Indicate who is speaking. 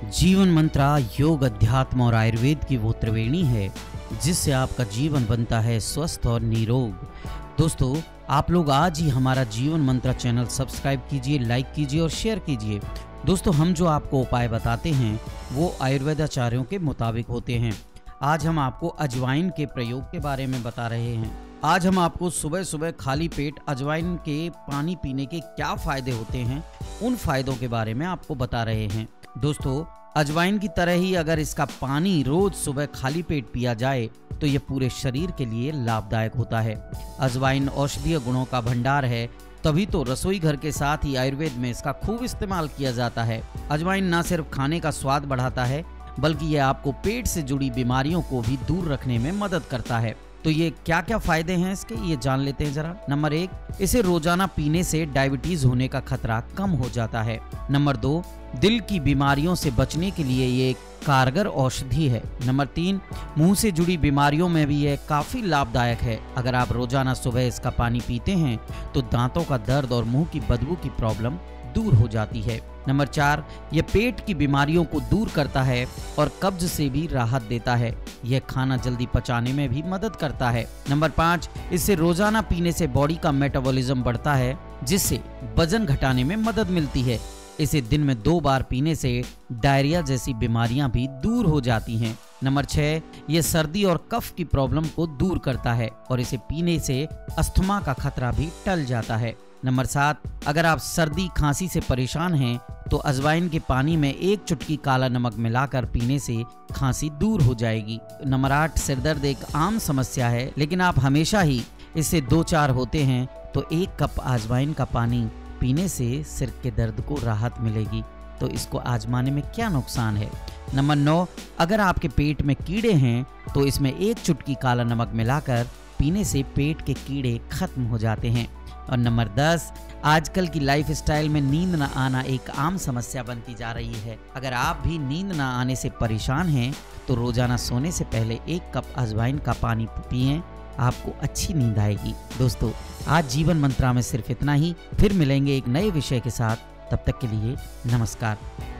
Speaker 1: जीवन मंत्रा योग, अध्यात्म और आयुर्वेद की वो त्रिवेणी है जिससे आपका जीवन बनता है स्वस्थ और निरोग। दोस्तों, आप लोग आज ही हमारा जीवन मंत्रा चैनल सब्सक्राइब कीजिए, लाइक कीजिए और शेयर कीजिए। दोस्तों, हम जो आपको उपाय बताते हैं वो आयुर्वेदाचार्यों के मुताबिक होते हैं। आज हम आपको अजवाइन के प्रयोग के बारे में बता रहे हैं। आज हम आपको सुबह सुबह खाली पेट अजवाइन के पानी पीने के क्या फायदे होते हैं, उन फायदों के बारे में आपको बता रहे हैं। दोस्तों, अजवाइन की तरह ही अगर इसका पानी रोज सुबह खाली पेट पिया जाए तो ये पूरे शरीर के लिए लाभदायक होता है। अजवाइन औषधीय गुणों का भंडार है, तभी तो रसोई घर के साथ ही आयुर्वेद में इसका खूब इस्तेमाल किया जाता है। अजवाइन न सिर्फ खाने का स्वाद बढ़ाता है बल्कि यह आपको पेट से जुड़ी बीमारियों को भी दूर रखने में मदद करता है। तो ये क्या क्या फायदे हैं इसके, ये जान लेते हैं जरा। नंबर 1, इसे रोजाना पीने से डायबिटीज होने का खतरा कम हो जाता है। नंबर 2, दिल की बीमारियों से बचने के लिए ये एक कारगर औषधि है। नंबर 3, मुंह से जुड़ी बीमारियों में भी यह काफी लाभदायक है। अगर आप रोजाना सुबह इसका पानी पीते हैं तो दांतों का दर्द और मुंह की बदबू की प्रॉब्लम दूर हो जाती है। नंबर 4, यह पेट की बीमारियों को दूर करता है और कब्ज से भी राहत देता है। यह खाना जल्दी पचाने में भी मदद करता है। नंबर 5, इसे रोजाना पीने से बॉडी का मेटाबॉलिज्म बढ़ता है जिससे वजन घटाने में मदद मिलती है। इसे दिन में 2 बार पीने से डायरिया जैसी बीमारियां भी दूर हो जाती हैं। नंबर 6, यह सर्दी और कफ की प्रॉब्लम को दूर करता है और इसे पीने से अस्थमा का खतरा भी टल जाता है। नंबर 7, अगर आप सर्दी खांसी से परेशान हैं तो अजवाइन के पानी में 1 चुटकी काला नमक मिलाकर पीने से खांसी दूर हो जाएगी। नंबर 8, सिरदर्द एक आम समस्या है लेकिन आप हमेशा ही इससे 2-4 होते हैं तो 1 कप अजवाइन का पानी पीने से सिर के दर्द को राहत मिलेगी। तो इसको आजमाने में क्या नुकसान है। नंबर 9, अगर आपके पेट में कीड़े हैं तो इसमें 1 चुटकी काला नमक मिलाकर पीने से पेट के कीड़े खत्म हो जाते हैं। और नंबर 10, आजकल की लाइफस्टाइल में नींद न आना एक आम समस्या बनती जा रही है। अगर आप भी नींद न आने से परेशान हैं तो रोजाना सोने से पहले 1 कप अजवाइन का पानी पिएं, आपको अच्छी नींद आएगी। दोस्तों, आज जीवन मंत्रा में सिर्फ इतना ही। फिर मिलेंगे एक नए विषय के साथ, तब तक के लिए नमस्कार।